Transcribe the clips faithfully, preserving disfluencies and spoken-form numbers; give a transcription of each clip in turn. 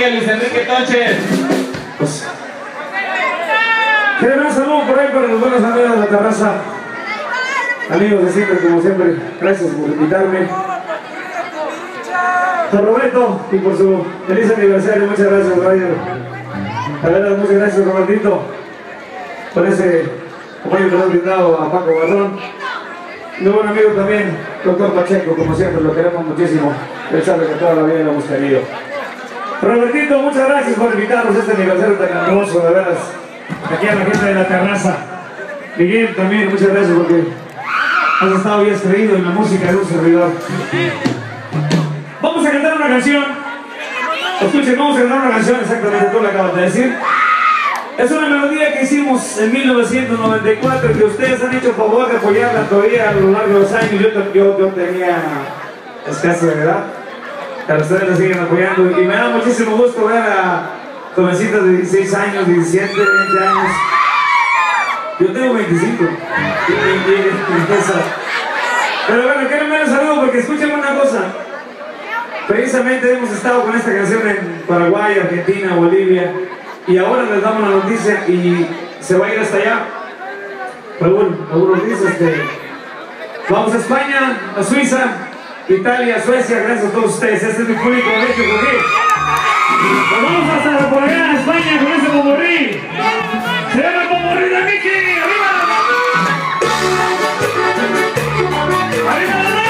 Oiga, Luis Enrique Toches. Pues, que un saludo por ahí para los buenos amigos de la terraza. Amigos de siempre, como siempre, gracias por invitarme. Don Roberto, y por su feliz aniversario, muchas gracias, Roger. La verdad, muchas gracias, Robertito, por ese apoyo que nos ha brindado a Paco Barrón. Mi buen amigo también, doctor Pacheco, como siempre, lo queremos muchísimo. Él sabe que toda la vida lo hemos querido. Robertito, muchas gracias por invitarnos a este aniversario tan hermoso, de veras. Aquí a la gente de la terraza. Miguel también, muchas gracias porque has estado bien creído en la música de un servidor. Vamos a cantar una canción. Escuchen, vamos a cantar una canción, exactamente tú la acabas de decir. Es una melodía que hicimos en mil novecientos noventa y cuatro, que ustedes han hecho favor de apoyarla todavía a lo largo de los años. Yo, yo, yo tenía escasa edad, pero ustedes la siguen apoyando y me da muchísimo gusto ver a jovencitas de dieciséis años, diecisiete, veinte años. Yo tengo veinticinco. Y, y, y, pero bueno, quiero enviar un saludo porque escuchen una cosa. Precisamente hemos estado con esta canción en Paraguay, Argentina, Bolivia, y ahora les damos la noticia y se va a ir hasta allá. Raúl, Raúl Ortiz, este, vamos a España, a Suiza, Italia, Suecia, gracias a todos ustedes. Este es mi público de hecho, ¿por qué? Nos vamos hasta por allá a España con ese pomorrí. Se llama el pomorrí de Miki. ¡Arriba! ¡Arriba las manos!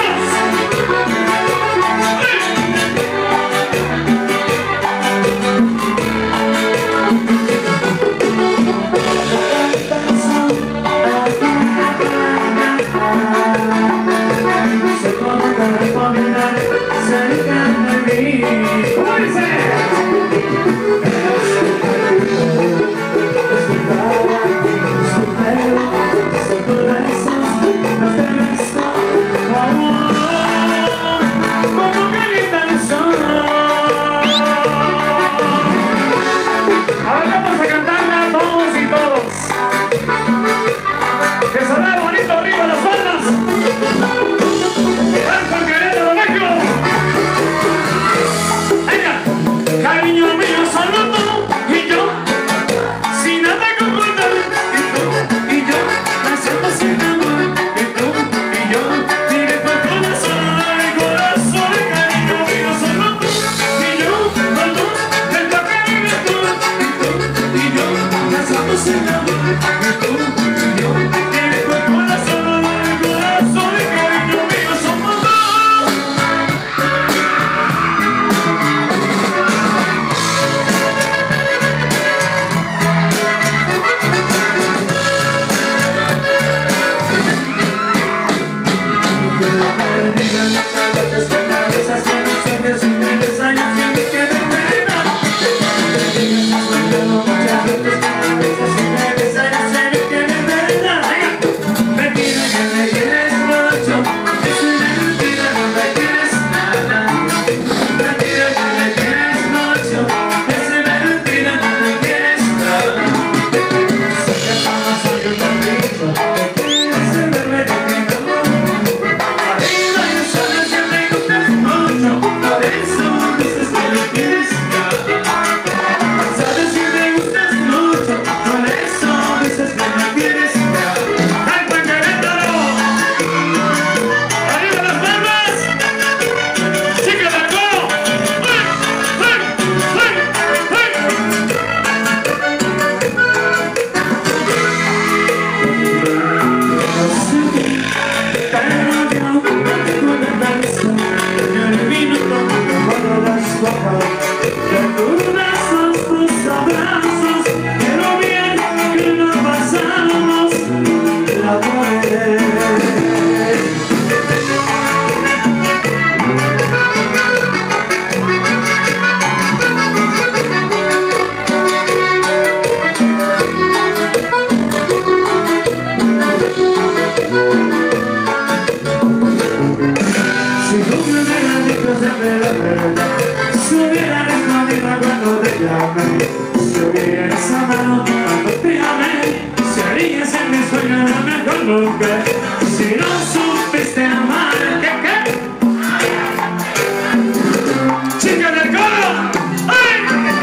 Si no supiste amar, ¿qué, qué? Chica del coro, ¡ay!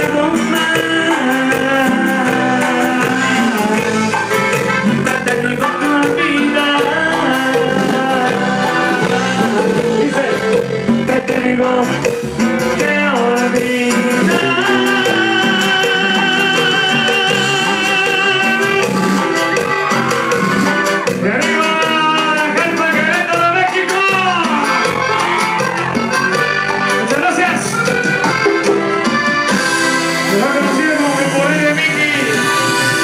más. Te tengo que olvidar. Dice, te tengo que olvidar.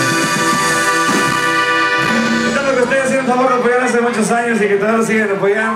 Por favor, apoyar hace muchos años y que todos sigan apoyando.